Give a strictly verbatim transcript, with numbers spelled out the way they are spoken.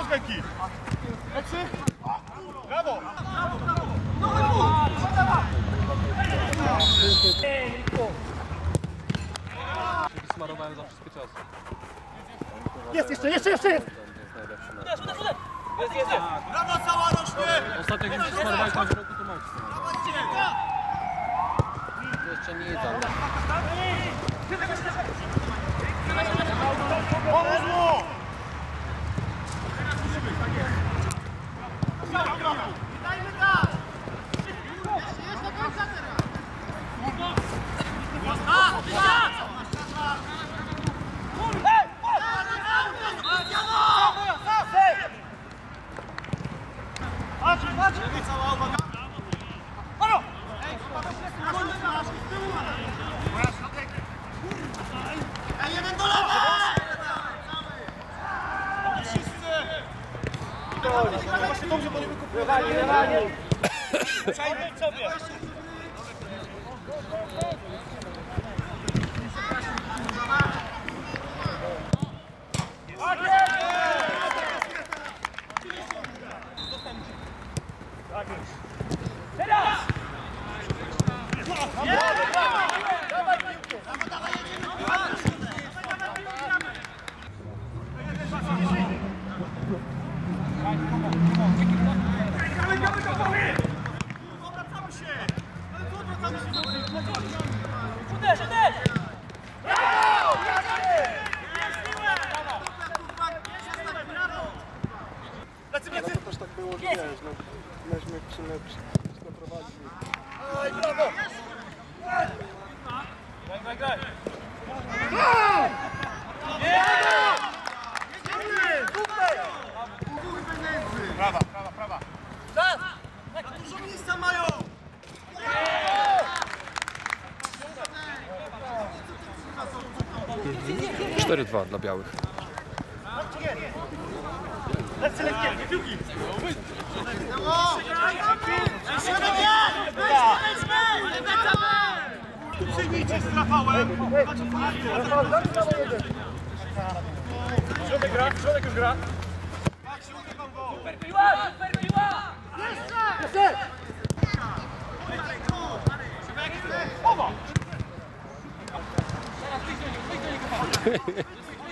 ręki. Brawo! Smarowałem za wszystkie czasy. Jest, jeszcze, jeszcze, jeszcze jest! Jest, jest, jest! Brawo, cała rośnie! Ostatnio jak się smarowałem tam w roku, to Max. To jeszcze nie jest ale. Pomóż mu! Dajmy tak! Jest do końca teraz! Patrz, patrz! Cała uwaga! Halo! Ej, jeden do lewej! Właśnie dobrze, bo nie wykupuję. Rewali, rewali! Przejmij sobie! Teraz! Obracamy się! Obracamy się! Uderz, uderz! Lecy, lecy! To też tak było, że wiesz, no, myśmy w sumie przeprowadzili. Oj, brawo! Graj, graj, graj! Prawa, prawa, prawa! Za dużo miejsca mają! cztery dwa dla białych. Leccy, lekkie, piłki! Przyjmijcie z Rafałem! Środek gra, środek już gra! Tak, środek mam go! Super piła, super piła! Jeszcze! Oba! Teraz wyjdź do niego, wyjdź do niego!